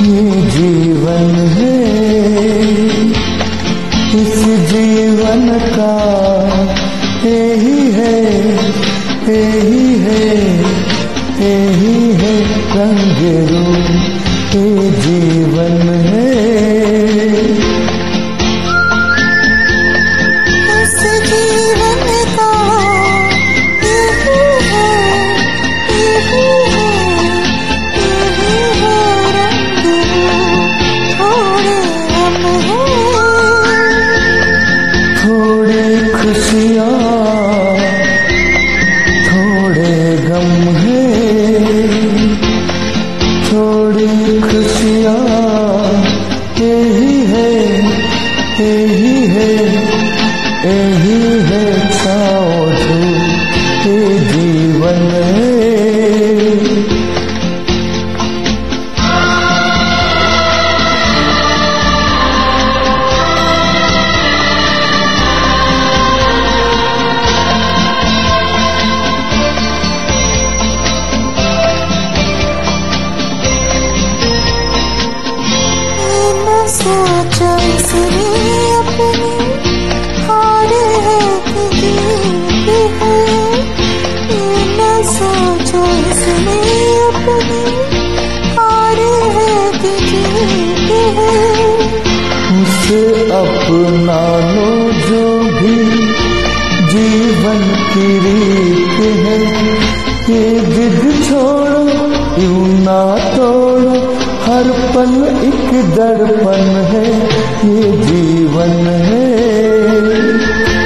ये जीवन है, इस जीवन का यही है, यही है, यही है रंग रूप ये जीवन है। खुशियाँ थोड़े गम है, थोड़ी खुशियाँ यही है, यही है, यही है छाओ धूप ये जीवन है। सोचो इसने अपनी हार है कि जीती है, ये न सोचो इसने अपनी हार है कि जीती है। उसे अपना लो जो भी जीवन की रीत है, ये जिद छोड़ो यूं ना तोड़ो, हर पल एक दर्पण है ये जीवन है।